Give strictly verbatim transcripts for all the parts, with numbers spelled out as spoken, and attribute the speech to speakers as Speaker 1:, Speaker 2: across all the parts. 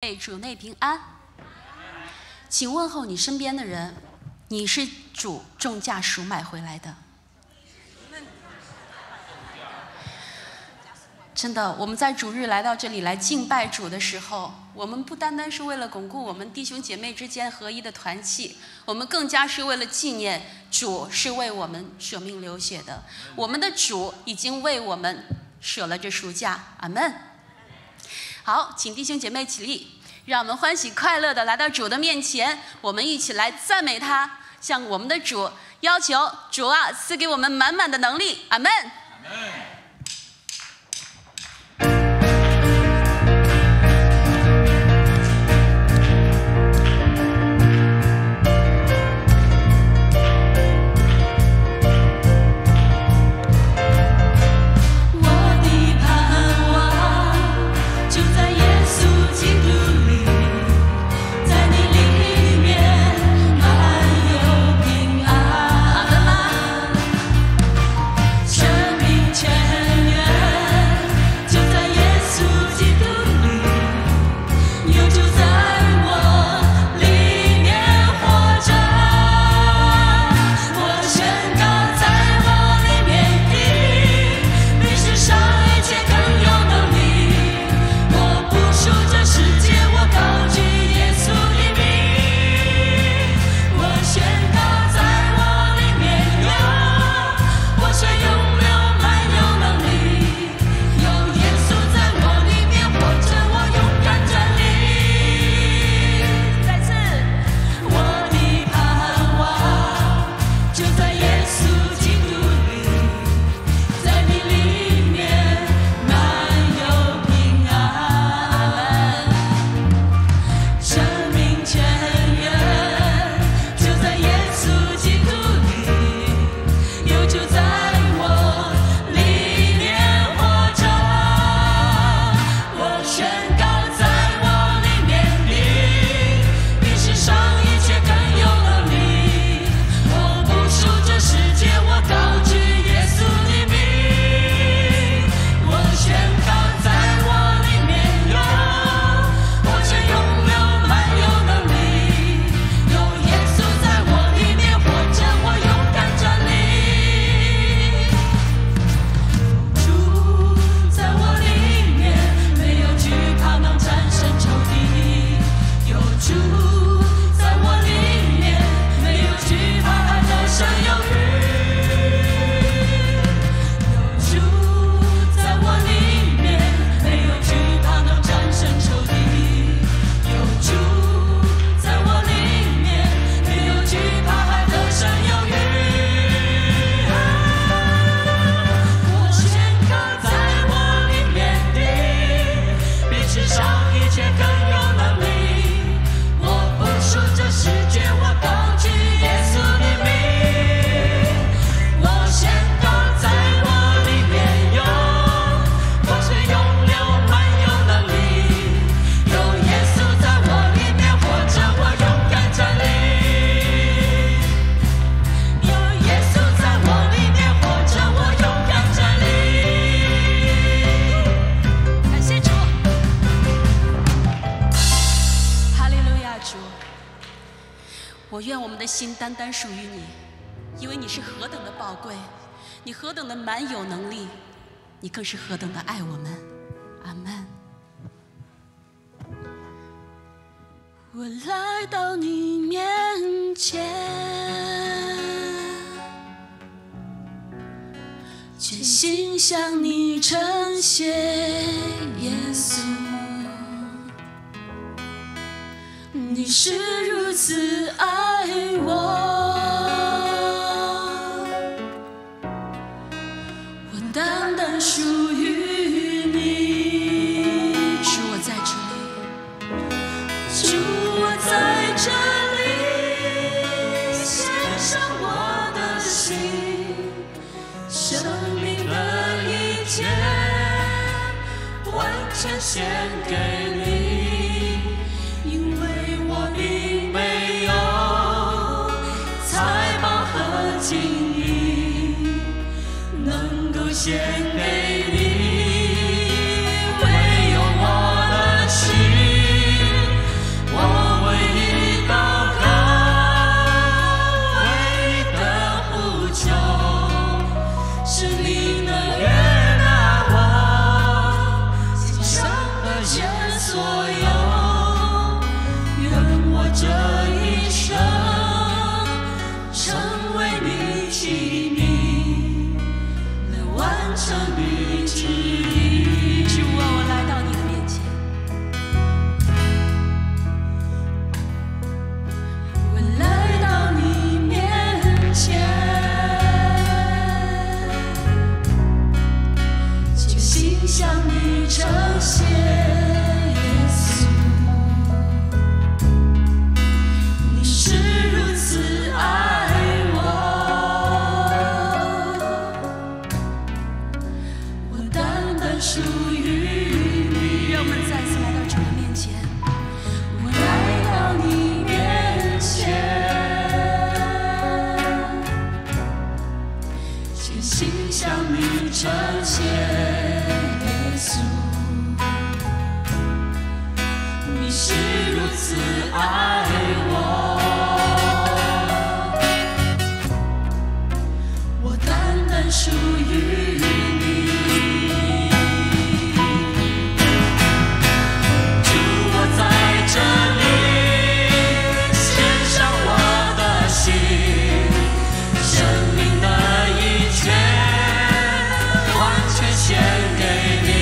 Speaker 1: 妹主内平安。请问候你身边的人，你是主重价赎买回来的。真的，我们在主日来到这里来敬拜主的时候，我们不单单是为了巩固我们弟兄姐妹之间合一的团契，我们更加是为了纪念主是为我们舍命流血的。我们的主已经为我们舍了这赎价，阿们。好，请弟兄姐妹起立，让我们欢喜快乐的来到主的面前，我们一起来赞美他，向我们的主要求主啊，赐给我们满满的能力，阿们。阿们。我愿我们的心单单属于你，因为你是何等的宝贵，你何等的满有能力，你更是何等的爱我们。阿们。我来到你面前，全心向你称谢，耶稣，你是如此爱我，我单单属于你。主，我在这里，主，我在这里，献上我的心，生命的一切，完全献给你。并没有才华和情谊能够献给你，唯有我的心
Speaker 2: 是如此爱我，我单单属于你。主，我在这里献上我的心，生命的一切完全献给你。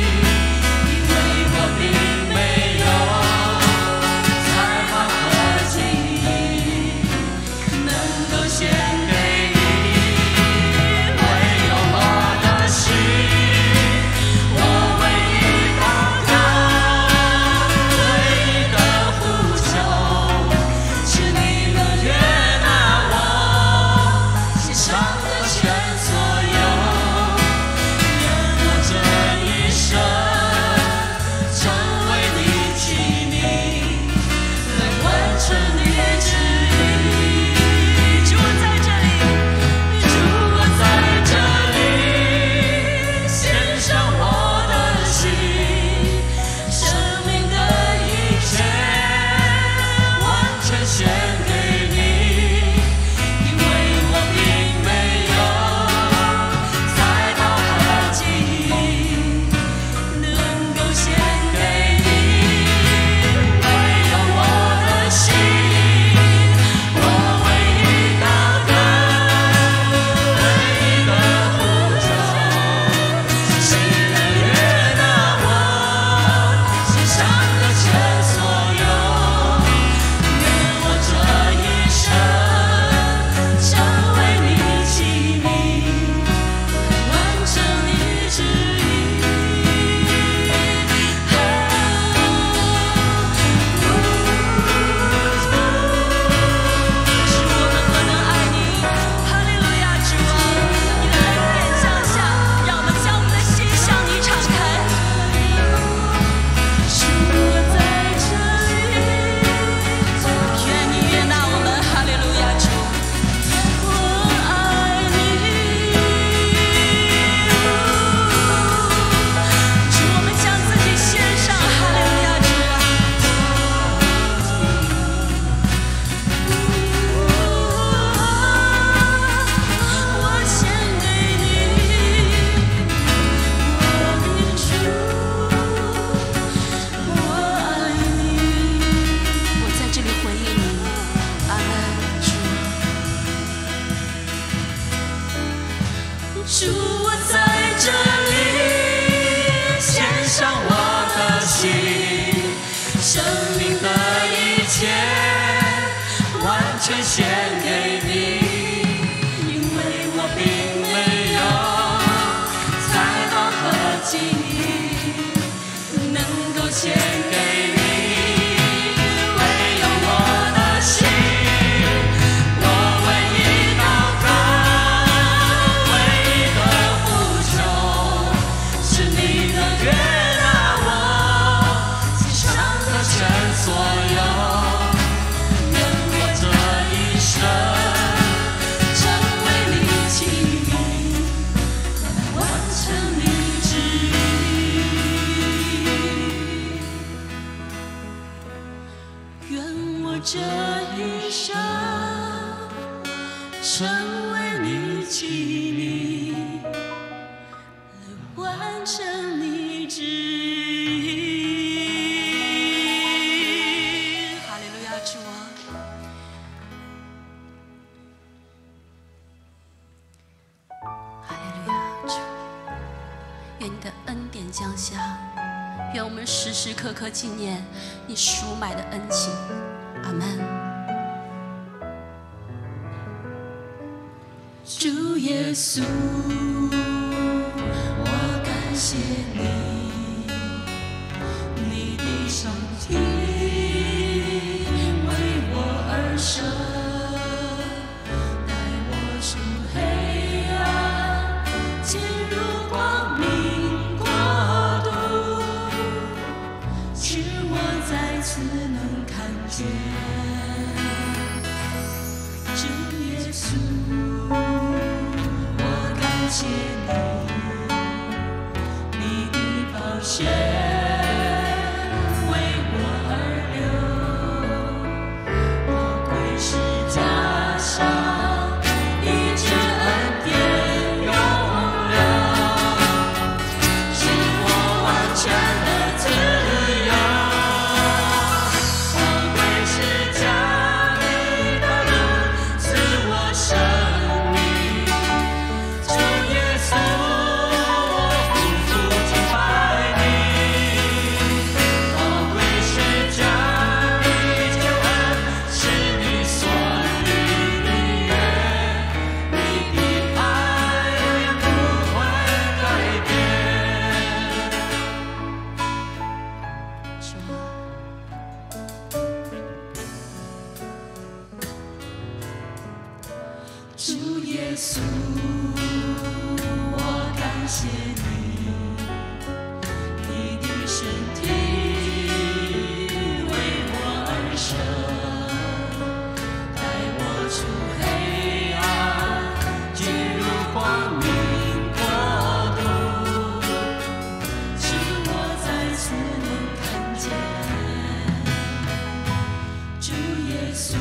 Speaker 2: 主，我在这里献上我的心，生命的一切完全献给你，因为我并没有才华和技艺能够献给你。这一生成为你记忆，来完成你旨意。哈利路亚，主啊！
Speaker 1: 哈利路亚，主！愿你的恩典降下，愿我们时时刻刻纪念你赎买的恩情。阿门。
Speaker 2: 主耶稣，我感谢你，你的身体为我而生，带我出黑暗，进入光明国度，使我再次能看见。主耶稣，我感谢你，你的宝血为我而稣，我感谢你，你的身体为我而生，带我出黑暗，进入光明国度，使我再次能看见主耶稣。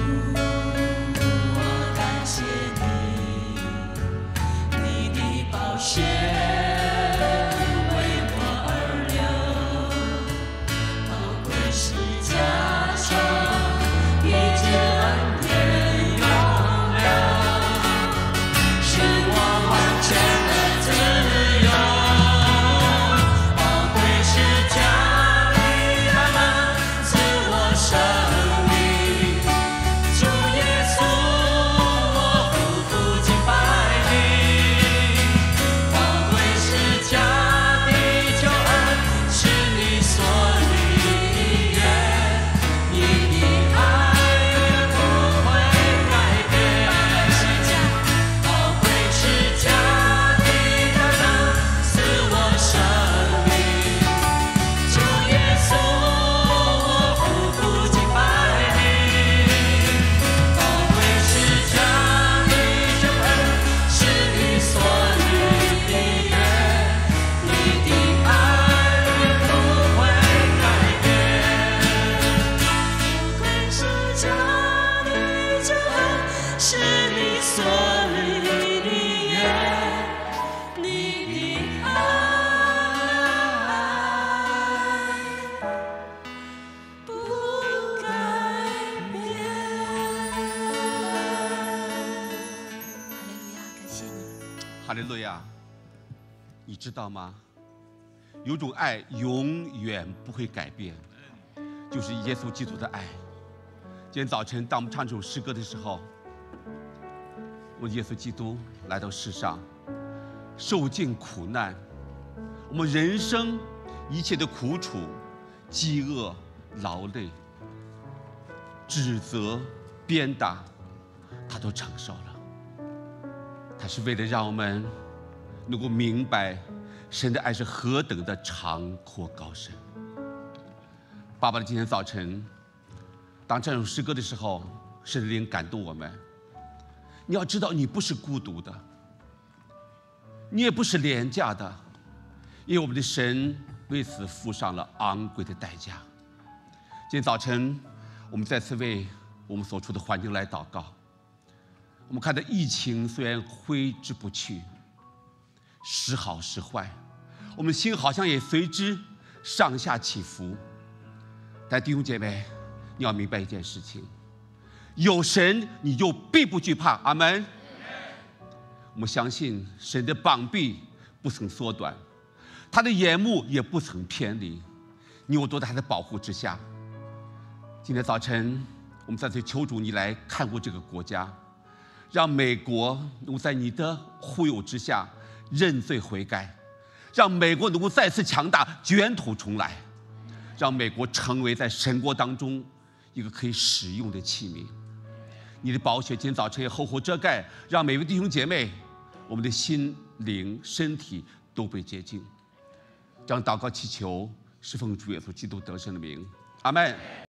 Speaker 2: 血为我而流，宝贵是加上一切恩典永留，使我完全的自由。宝贵是加力他们赐我生命，主耶稣，我匍匐敬拜你。家的救恩是你所立约，你的爱永不会改变。宝贵是家的他能赐我生命，主耶稣，我匍匐敬拜你。宝贵是家的救恩是你所立约。是你所立的约，你的爱不改变。
Speaker 1: 哈利路亚，感谢你。
Speaker 3: 哈利路亚，你知道吗？有种爱永远不会改变，就是耶稣基督的爱。今天早晨，当我们唱这首诗歌的时候，我们耶稣基督来到世上，受尽苦难，我们人生一切的苦楚、饥饿、劳累、指责、鞭打，他都承受了。他是为了让我们能够明白神的爱是何等的长阔高深。爸爸的今天早晨，当这首诗歌的时候，圣灵感动我们。你要知道，你不是孤独的，你也不是廉价的，因为我们的神为此付上了昂贵的代价。今天早晨，我们再次为我们所处的环境来祷告。我们看到疫情虽然挥之不去，时好时坏，我们的心好像也随之上下起伏。但弟兄姐妹，你要明白一件事情，有神你就必不惧怕。阿们。我们相信神的膀臂不曾缩短，他的眼目也不曾偏离，你我都在他的保护之下。今天早晨，我们再次求主你来看顾这个国家，让美国能够在你的护佑之下认罪悔改，让美国能够再次强大，卷土重来，让美国成为在神国当中一个可以使用的器皿。你的宝血今天早晨也厚厚遮盖，让每位弟兄姐妹，我们的心灵身体都被洁净。这样祷告祈求，是奉主耶稣基督得胜的名，阿们。